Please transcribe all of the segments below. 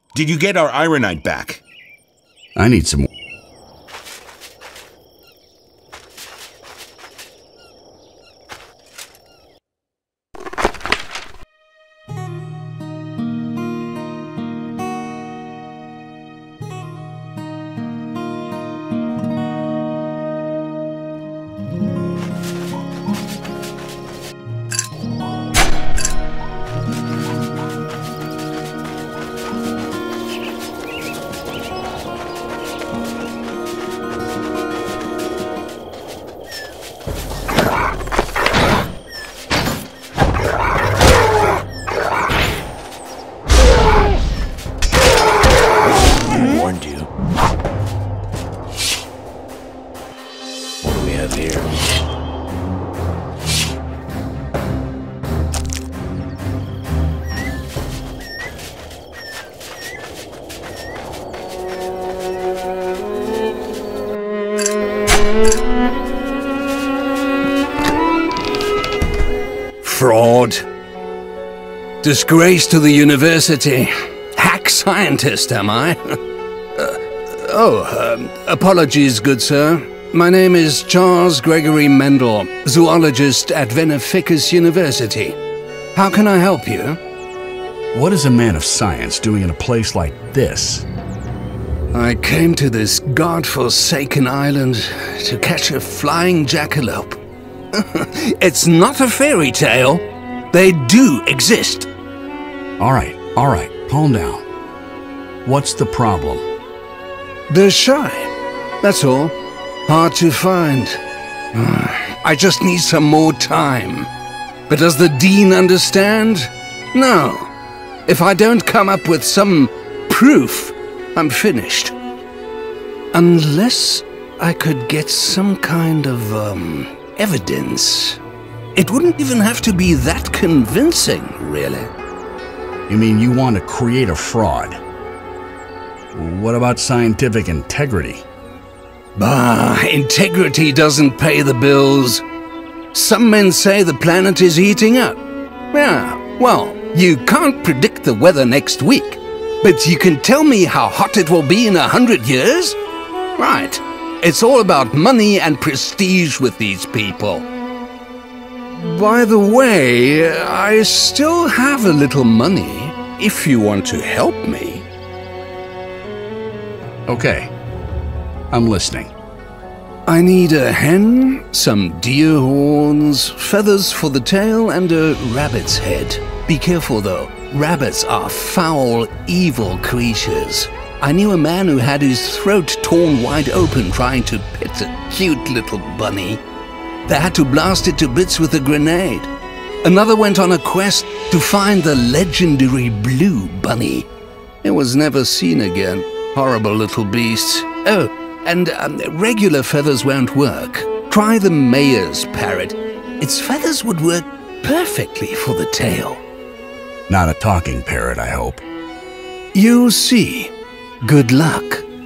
Did you get our ironite back? I need some... Fraud. Disgrace to the university. Hack scientist, am I? Apologies, good sir. My name is Charles Gregory Mendel, zoologist at Veneficus University. How can I help you? What is a man of science doing in a place like this? I came to this god-forsaken island to catch a flying jackalope. It's not a fairy tale. They do exist. All right, calm down. What's the problem? They're shy, that's all. Hard to find. I just need some more time. But does the Dean understand? No. If I don't come up with some proof, I'm finished. Unless I could get some kind of, evidence. It wouldn't even have to be that convincing, really. You mean you want to create a fraud? What about scientific integrity? Bah, integrity doesn't pay the bills. Some men say the planet is heating up. Yeah, well, you can't predict the weather next week, but you can tell me how hot it will be in 100 years? Right. It's all about money and prestige with these people. By the way, I still have a little money, if you want to help me. Okay, I'm listening. I need a hen, some deer horns, feathers for the tail, and a rabbit's head. Be careful though, rabbits are foul, evil creatures. I knew a man who had his throat torn wide open trying to pet a cute little bunny. They had to blast it to bits with a grenade. Another went on a quest to find the legendary blue bunny. It was never seen again. Horrible little beasts. Oh, and regular feathers won't work. Try the mayor's parrot. Its feathers would work perfectly for the tail. Not a talking parrot, I hope. You'll see. Good luck.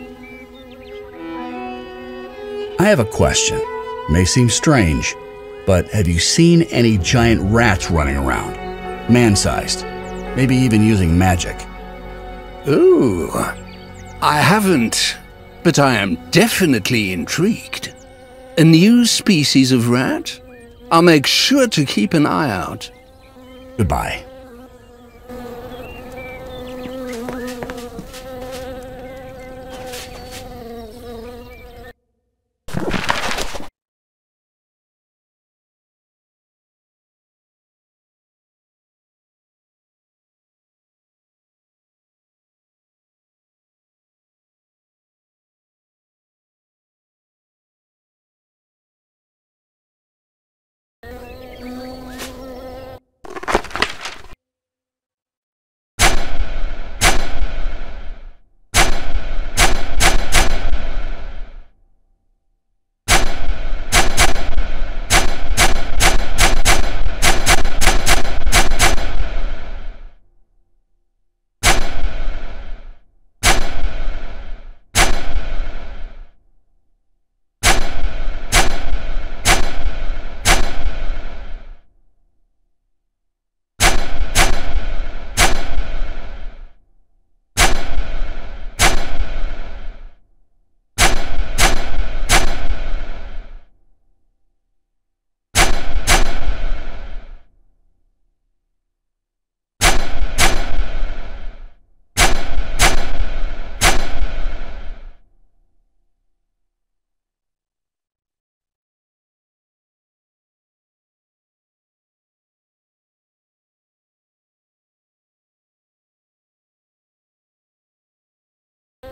I have a question. May seem strange, but have you seen any giant rats running around? Man-sized. Maybe even using magic. Ooh. I haven't, but I am definitely intrigued. A new species of rat? I'll make sure to keep an eye out. Goodbye.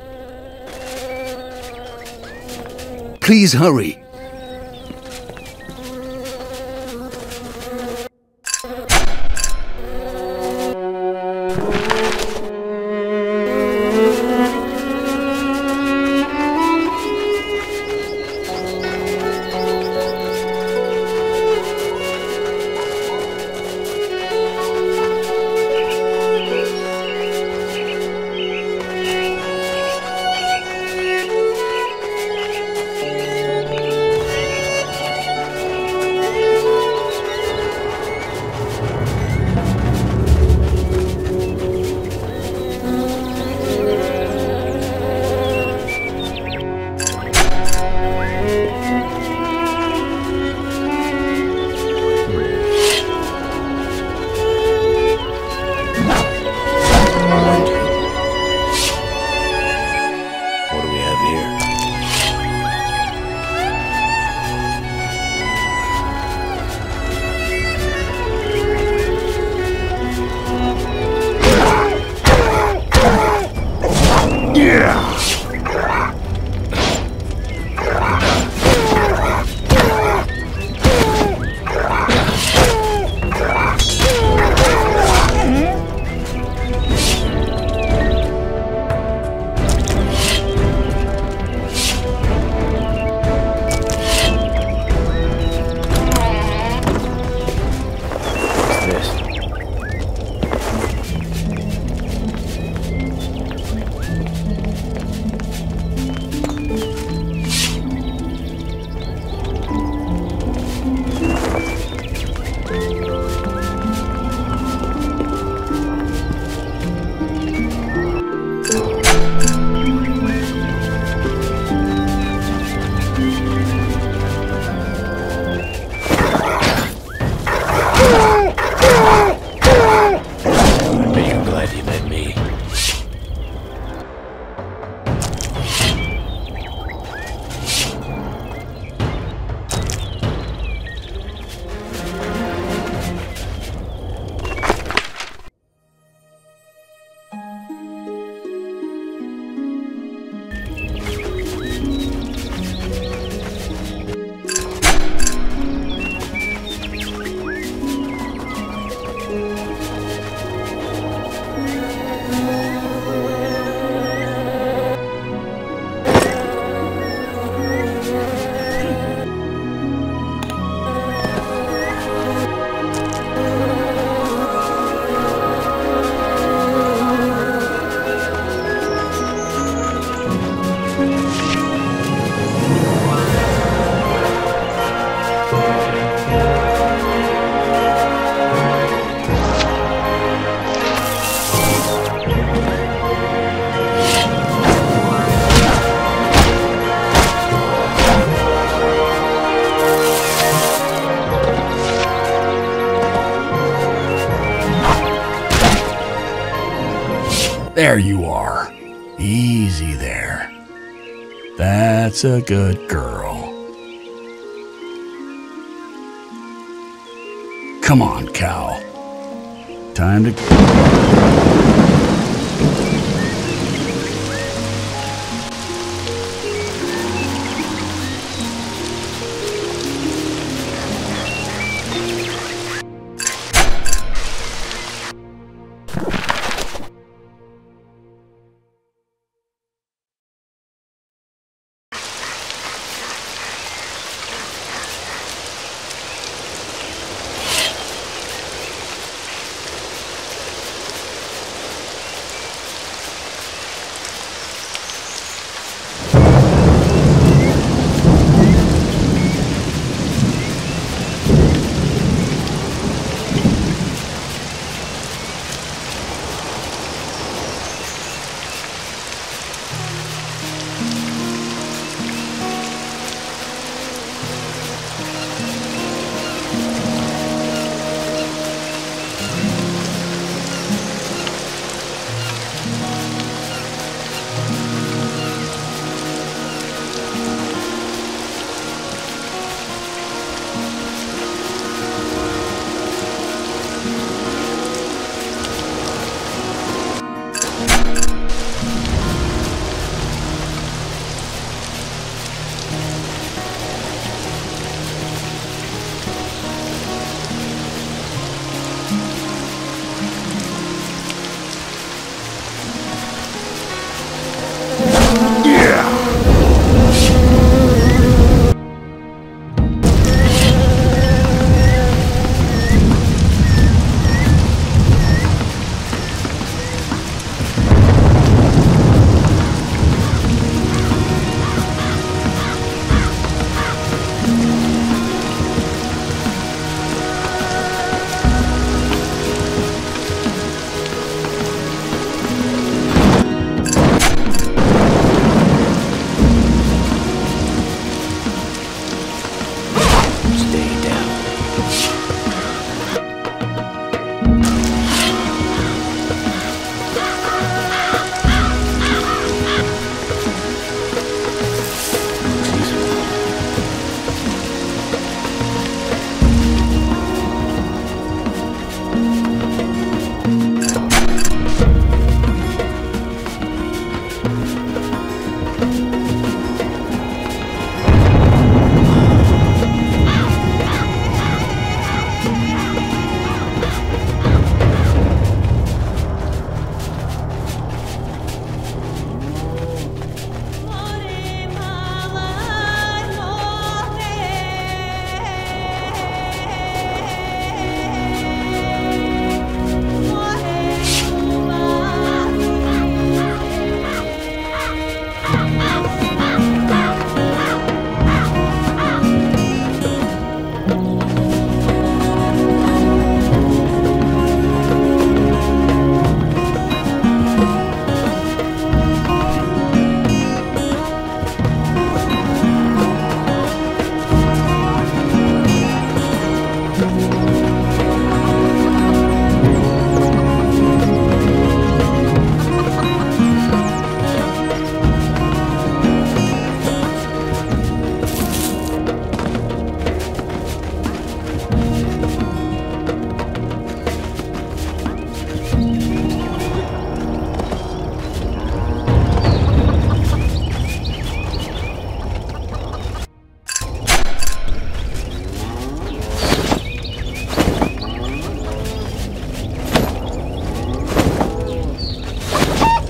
Please hurry. There you are. Easy there. That's a good girl. Come on, cow. Time to...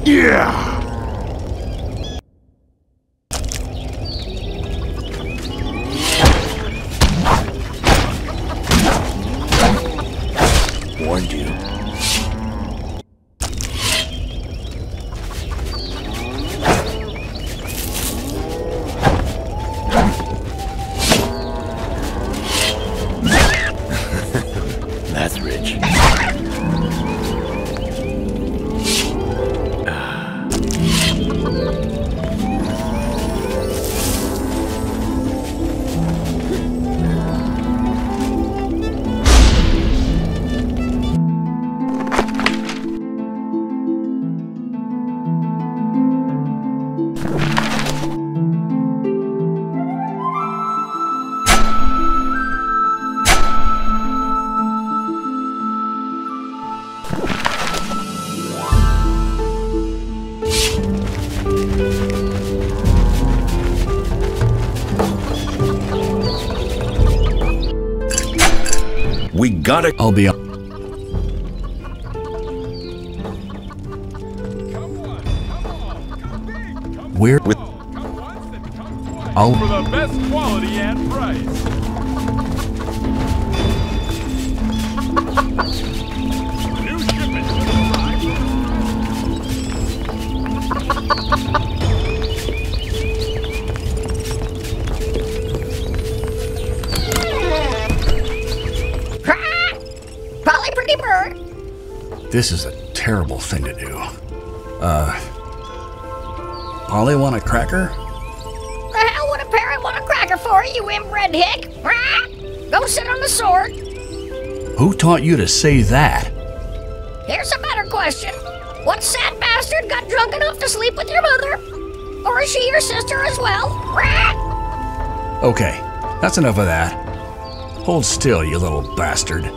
Yeah! Warned you. That's rich. We gotta. I'll be on. Where? With. I'll. For the best quality and price. New shipment to the Probably pretty bird. This is a terrible thing to do. Polly want a cracker? The hell would a parrot want a cracker for, you inbred hick? Go sit on the sword. Who taught you to say that? Here's a better question. What sad bastard got drunk enough to sleep with your mother? Or is she your sister as well? Okay, that's enough of that. Hold still, you little bastard.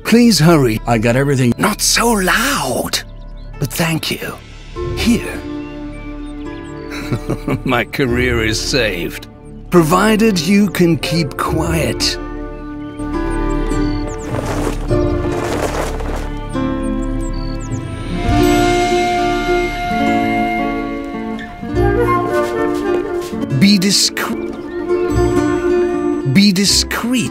Please hurry. I got everything. Not so loud. But thank you. Here. My career is saved. Provided you can keep quiet. Be discreet. Be discreet.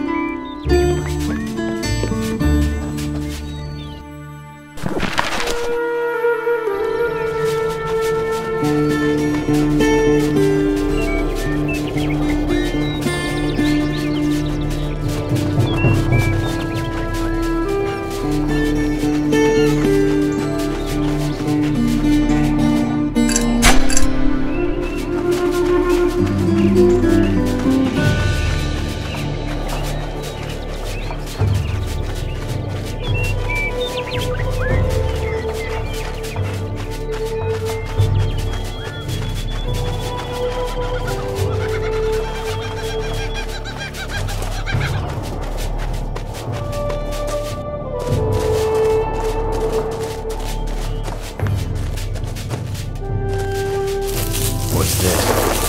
What's this?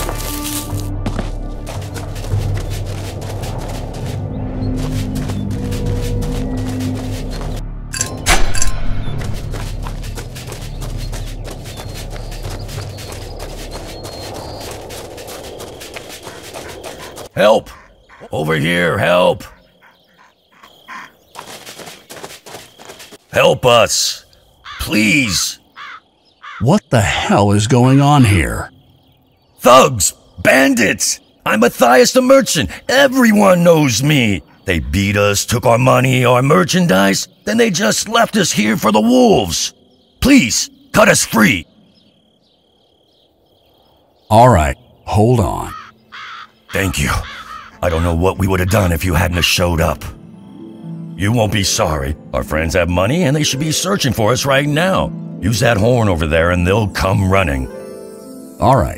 Help! Over here, help! Help us! Please! What the hell is going on here? Thugs! Bandits! I'm Matthias the Merchant. Everyone knows me. They beat us, took our money, our merchandise, then they just left us here for the wolves. Please, cut us free. All right, hold on. Thank you. I don't know what we would have done if you hadn't have showed up. You won't be sorry. Our friends have money and they should be searching for us right now. Use that horn over there and they'll come running. All right.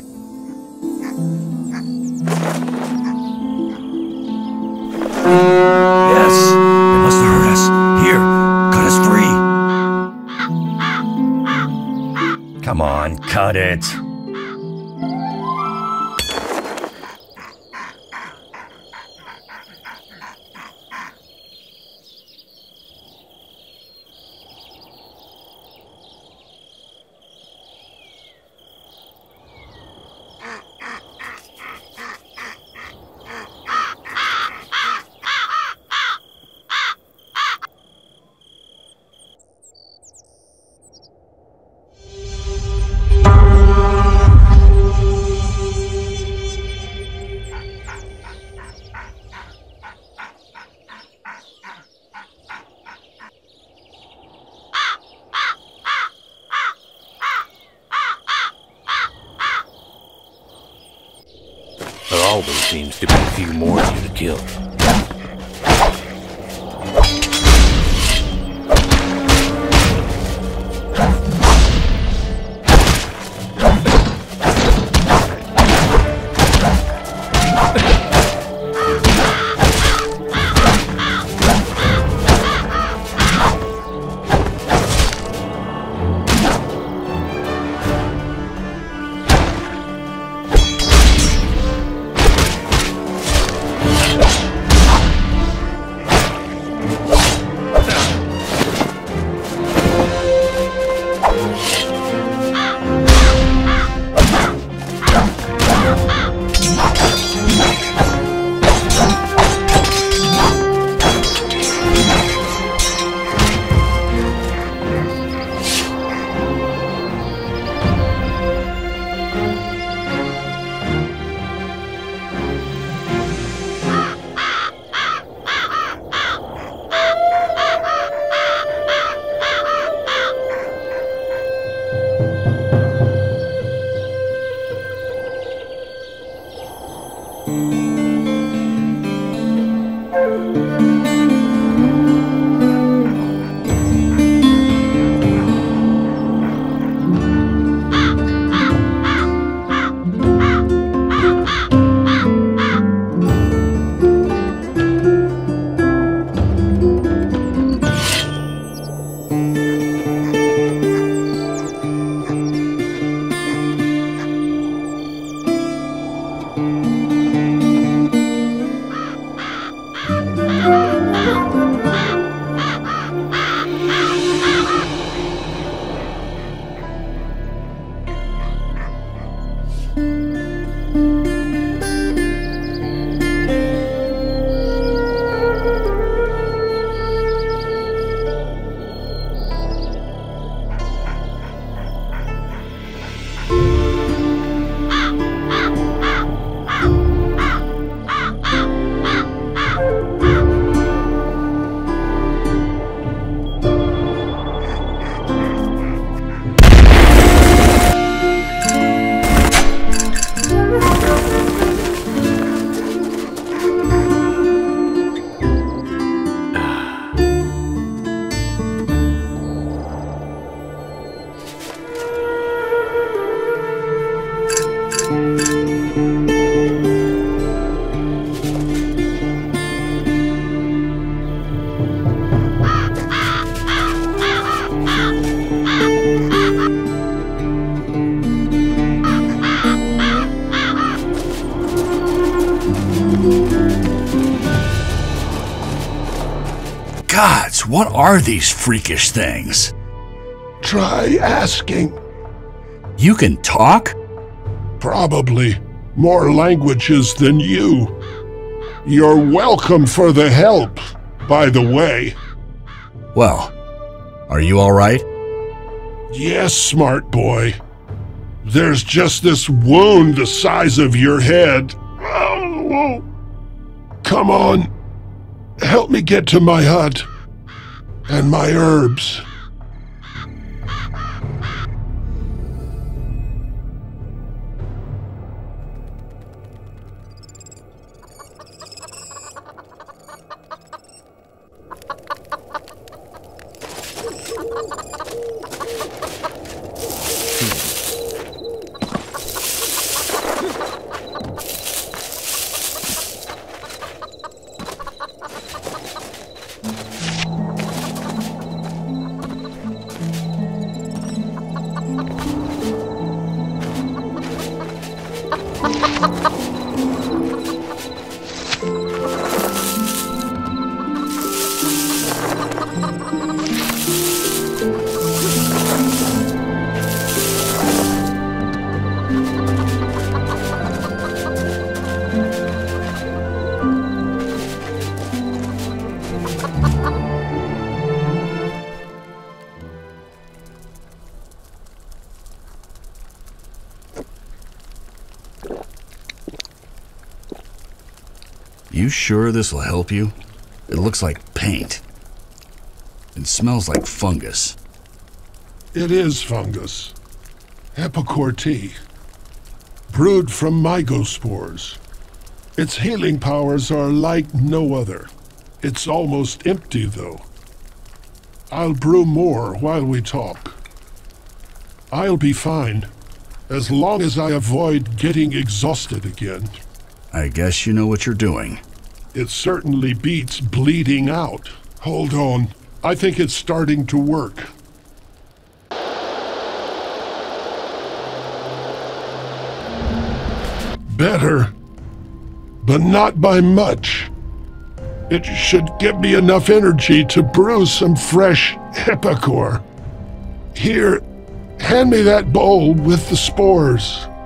Yes, they must have heard us. Here, cut us free. Come on, cut it. There always seems to be a few more of you to kill. Gods, what are these freakish things? Try asking. You can talk? Probably more languages than you. You're welcome for the help, by the way. Well, are you all right? Yes, smart boy. There's just this wound the size of your head. Oh, come on. Help me get to my hut. And my herbs. You sure this will help you? It looks like paint. It smells like fungus. It is fungus. Epicor tea. Brewed from mygospores. Its healing powers are like no other. It's almost empty, though. I'll brew more while we talk. I'll be fine, as long as I avoid getting exhausted again. I guess you know what you're doing. It certainly beats bleeding out. Hold on. I think it's starting to work. Better, but not by much. It should give me enough energy to brew some fresh Epicor. Here, hand me that bowl with the spores.